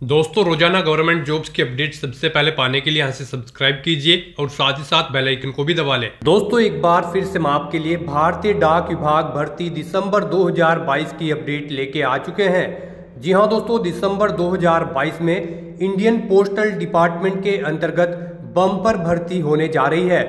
दोस्तों रोजाना government jobs की अपडेट सबसे पहले पाने के लिए यहाँ से सब्सक्राइब कीजिए और साथ ही साथ बेल आइकन को भी दबा लें। दोस्तों एक बार फिर से हम आपके लिए भारतीय डाक विभाग भर्ती दिसंबर 2022 की अपडेट लेके आ चुके हैं। जी हाँ दोस्तों, दिसंबर 2022 में इंडियन पोस्टल डिपार्टमेंट के अंतर्गत बम्पर भर्ती होने जा रही है।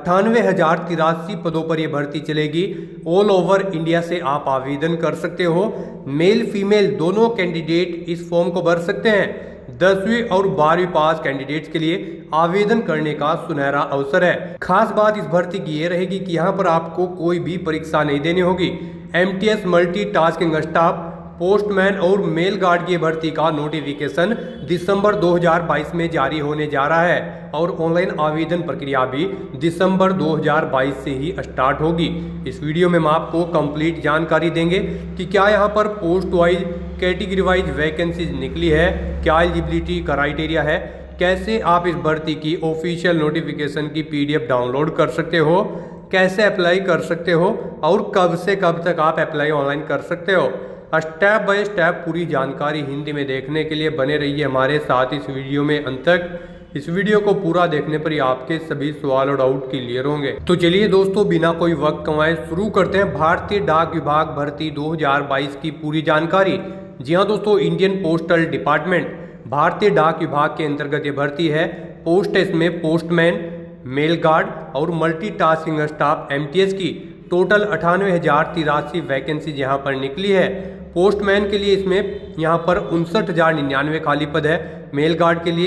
98,083 पदों पर यह भर्ती चलेगी। ऑल ओवर इंडिया से आप आवेदन कर सकते हो। मेल फीमेल दोनों कैंडिडेट इस फॉर्म को भर सकते हैं। 10वीं और 12वीं पास कैंडिडेट्स के लिए आवेदन करने का सुनहरा अवसर है। खास बात इस भर्ती की ये रहेगी कि यहाँ पर आपको कोई भी परीक्षा नहीं देनी होगी। MTS मल्टीटास्किंग स्टाफ, पोस्टमैन और मेल गार्ड की भर्ती का नोटिफिकेशन दिसंबर 2022 में जारी होने जा रहा है और ऑनलाइन आवेदन प्रक्रिया भी दिसंबर 2022 से ही स्टार्ट होगी। इस वीडियो में हम आपको कंप्लीट जानकारी देंगे कि क्या यहाँ पर post wise category wise vacancies निकली है, क्या एलिजिबिलिटी क्राइटेरिया है, कैसे आप इस भर्ती की ऑफिशियल नोटिफिकेशन की PDF डाउनलोड कर सकते हो, कैसे अप्लाई कर सकते हो और कब से कब तक आप अप्लाई ऑनलाइन कर सकते हो। स्टेप बाय स्टेप पूरी जानकारी हिंदी में देखने के लिए बने रहिए हमारे साथ इस वीडियो में अंत तक। इस वीडियो को पूरा देखने पर ही आपके सभी सवाल और डाउट क्लियर होंगे। तो चलिए दोस्तों बिना कोई वक्त कमाए शुरू करते हैं भारतीय डाक विभाग भर्ती 2022 की पूरी जानकारी। जी हाँ दोस्तों, इंडियन पोस्टल डिपार्टमेंट भारतीय डाक विभाग के अंतर्गत ये भर्ती है। पोस्ट है इसमें पोस्टमैन, मेल गार्ड और मल्टीटास्किंग स्टाफ MTS की टोटल 98,083 वैकेंसी यहाँ पर निकली है। पोस्टमैन के लिए इसमें यहाँ पर 59,099 खाली पद है। मेल गार्ड के लिए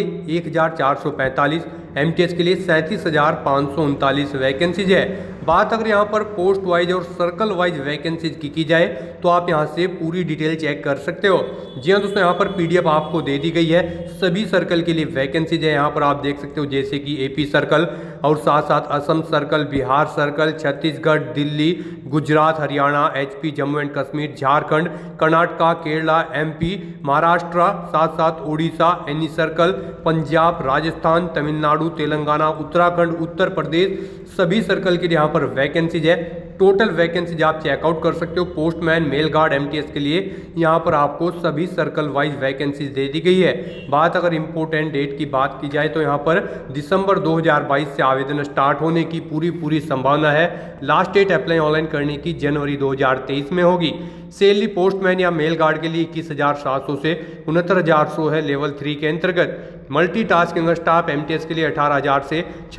1,445, MTS के लिए 37,539 वैकेंसीज है। बात अगर यहाँ पर पोस्ट वाइज और सर्कल वाइज वैकेंसीज की जाए तो आप यहाँ से पूरी डिटेल चेक कर सकते हो। जी हाँ दोस्तों, यहाँ पर PDF आपको दे दी गई है। सभी सर्कल के लिए वैकेंसीज है यहाँ पर आप देख सकते हो, जैसे कि AP सर्कल और साथ साथ Assam circle, Bihar circle, Chhattisgarh, Delhi, Gujarat, Haryana, HP, Jammu and Kashmir, Jharkhand, Karnataka, Kerala, MP, Maharashtra, साथ साथ उड़ीसा, NE सर्कल, पंजाब, राजस्थान, तमिलनाडु, तेलंगाना, उत्तराखंड, उत्तर प्रदेश, सभी सर्कल के लिए यहाँ पर वैकेंसीज है। टोटल वैकेंसीज आप चेकआउट कर सकते हो। पोस्टमैन, मेल गार्ड, MTS के लिए यहाँ पर आपको सभी सर्कल वाइज वैकेंसीज दे दी गई है। बात अगर इम्पोर्टेंट डेट की बात की जाए तो यहाँ पर दिसंबर 2022 से आवेदन स्टार्ट होने की पूरी संभावना है। लास्ट डेट अप्लाई ऑनलाइन करने की जनवरी 2023 में होगी। सैलरी पोस्टमैन या मेल गार्ड के लिए 21,700 से 69,100 है लेवल 3 के अंतर्गत। मल्टीटास्किंग स्टाफ MTS के लिए 18,000 से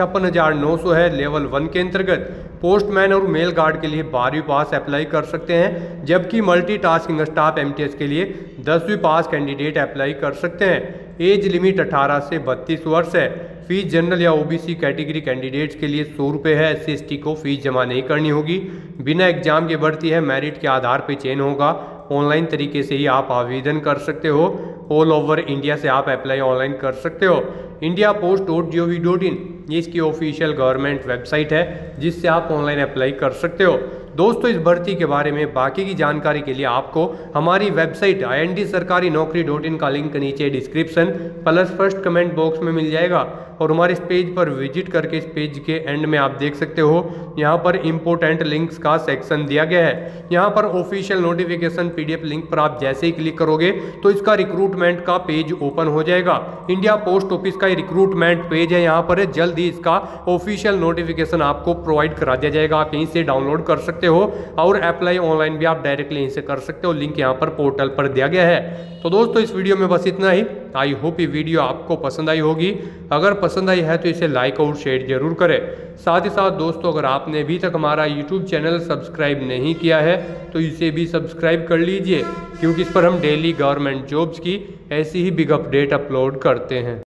56,900 है लेवल 1 के अंतर्गत। पोस्टमैन और मेल गार्ड के लिए 12वीं पास अप्लाई कर सकते हैं, जबकि मल्टीटास्किंग स्टाफ MTS के लिए 10वीं पास कैंडिडेट अप्लाई कर सकते हैं। एज लिमिट 18 से 32 वर्ष है। फीस जनरल या OBC कैटेगरी कैंडिडेट्स के लिए 100 रुपये है। SC/ST को फीस जमा नहीं करनी होगी। बिना एग्जाम के भर्ती है, मेरिट के आधार पर चयन होगा। ऑनलाइन तरीके से ही आप आवेदन कर सकते हो। ऑल ओवर इंडिया से आप अप्लाई ऑनलाइन कर सकते हो। indiapost.gov.in ये इसकी ऑफिशियल गवर्नमेंट वेबसाइट है जिससे आप ऑनलाइन अप्लाई कर सकते हो। दोस्तों इस भर्ती के बारे में बाकी की जानकारी के लिए आपको हमारी वेबसाइट IND-sarkari-naukri.in का लिंक नीचे description plus first comment box में मिल जाएगा और हमारे इस पेज पर विजिट करके इस पेज के एंड में आप देख सकते हो यहाँ पर इंपॉर्टेंट लिंक्स का सेक्शन दिया गया है। यहाँ पर ऑफिशियल नोटिफिकेशन PDF लिंक पर आप जैसे ही क्लिक करोगे तो इसका रिक्रूटमेंट का पेज ओपन हो जाएगा। इंडिया पोस्ट ऑफिस का रिक्रूटमेंट पेज है यहाँ पर। जल्द ही इसका ऑफिशियल नोटिफिकेशन आपको प्रोवाइड करा दिया जाएगा। आप यहीं से डाउनलोड कर सकते हो और अप्लाई ऑनलाइन भी आप डायरेक्टली यहीं से कर सकते हो। लिंक यहाँ पर पोर्टल पर दिया गया है। तो दोस्तों इस वीडियो में बस इतना ही। आई होप ये वीडियो आपको पसंद आई होगी। अगर पसंद आई है तो इसे लाइक और शेयर जरूर करें। साथ ही साथ दोस्तों अगर आपने अभी तक हमारा YouTube चैनल सब्सक्राइब नहीं किया है तो इसे भी सब्सक्राइब कर लीजिए, क्योंकि इस पर हम डेली गवर्नमेंट जॉब्स की ऐसी ही बिग अपडेट अपलोड करते हैं।